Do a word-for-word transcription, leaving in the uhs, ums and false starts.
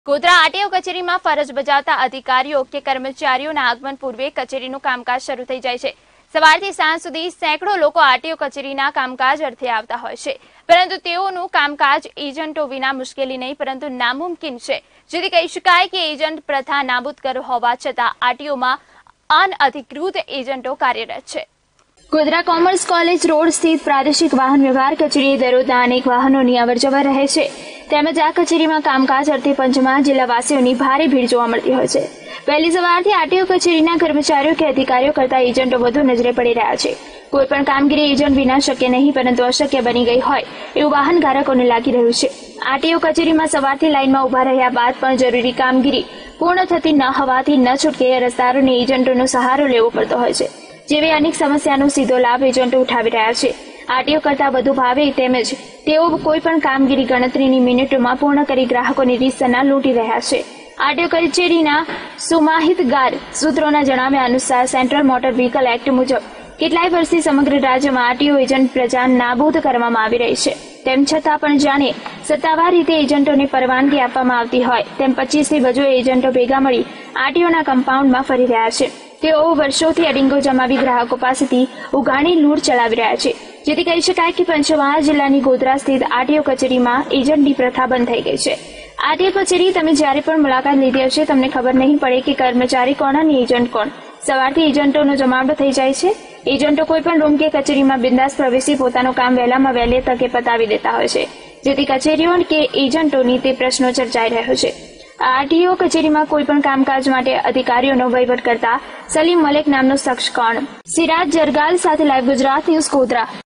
Godhra RTO કચેરીમાં ફરજ બજાવતા અધિકારીઓ કે કર્મચારીઓના આગમન પૂર્વે કચેરીનું કામકાજ શરૂ થઈ જાય છે। સવારથી સાંજ સુધી સેંકડો લોકો આરટીઓ કચેરીના કામકાજ અર્થે આવતા હોય છે, પરંતુ તેઓનું કામકાજ એજન્ટો વિના મુશ્કેલી નહીં પરંતુ નામુમકિન છે, જેથી કહી શકાય કે એજન્ટ પ્રથા નાબૂદ કરવા હોવા છતાં આરટીઓમાં અનઅધિકૃત એજન્ટો કાર્યરત છે। ગોધરા કોમર્સ કોલેજ રોડ સ્થિત પ્રાદેશિક વાહન વ્યવહાર કચેરીએ દરરોજના અનેક વાહનોની અવરજવર રહે છે, તેમજ આ કચેરીમાં કામકાજ અર્થે પંચમહાલ જિલ્લાવાસીઓની ભારે ભીડ જોવા મળતી હોય છે। વહેલી સવારથી આરટીઓ કચેરીના કર્મચારીઓ કે અધિકારીઓ કરતા એજન્ટો વધુ નજરે પડી રહ્યા છે। કોઈપણ કામગીરી એજન્ટ વિના શક્ય નહીં, પરંતુ અશક્ય બની ગઈ હોય એવું વાહન ધારકોને લાગી રહ્યું છે। આરટીઓ કચેરીમાં સવારથી લાઇનમાં ઉભા રહ્યા બાદ પણ જરૂરી કામગીરી પૂર્ણ થતી ન હોવાથી ન છૂટકે અરજદારોને એજન્ટોનો સહારો લેવો પડતો હોય છે, જેવી અનેક સમસ્યાનો સીધો લાભ એજન્ટો ઉઠાવી રહ્યા છે। આરટીઓ કરતા વધુ ભાવે તેમજ તેઓ કોઈપણ કામગીરી ગણતરીની મિનિટોમાં પૂર્ણ કરી ગ્રાહકોની રીતસરના લૂંટી રહ્યા છે। આરટીઓ કચેરીના સુમાહિતગાર સૂત્રોના જણાવ્યા અનુસાર સેન્ટ્રલ મોટર વ્હીકલ એક્ટ મુજબ કેટલાય વર્ષથી સમગ્ર રાજ્યમાં આરટીઓ એજન્ટ પ્રજા નાબૂદ કરવામાં આવી રહી છે। તેમ છતાં પણ જાણે સત્તાવાર રીતે એજન્ટોને પરવાનગી આપવામાં આવતી હોય તેમ પચીસથી વધુ એજન્ટો ભેગા મળી આરટીઓના કમ્પાઉન્ડમાં ફરી રહ્યા છે। તેઓ વર્ષોથી અડિંગો જમાવી ગ્રાહકો પાસેથી ઉઘાણી લૂંટ ચલાવી રહ્યા છે, જેથી કહી શકાય કે પંચમહાલ જિલ્લાની ગોધરા સ્થિત આરટીઓ કચેરીમાં એજન્ટની પ્રથા બંધ થઈ ગઈ છે। આરટીઓ કચેરી તમે જ્યારે પણ મુલાકાત લીધી હશે તમને ખબર નહીં પડે કે કર્મચારી કોણ અને એજન્ટ કોણ। સવારથી એજન્ટોનો જમાવડો થઈ જાય છે। એજન્ટો કોઈપણ રૂમ કે કચેરીમાં બિંદાસ પ્રવેશી પોતાનું કામ વહેલામાં વહેલી તકે પતાવી દેતા હોય છે, જેથી કચેરીઓ કે એજન્ટોની તે પ્રશ્નો ચર્ચાઈ રહ્યો છે। આરટીઓ કચેરીમાં કોઈપણ કામકાજ માટે અધિકારીઓનો વહીવટ કરતા સલીમ મલેક નામનો શખ્સ કોણ? સિરાજ જરગાલ સાથે લાઈવ ગુજરાત ન્યૂઝ ગોધરા।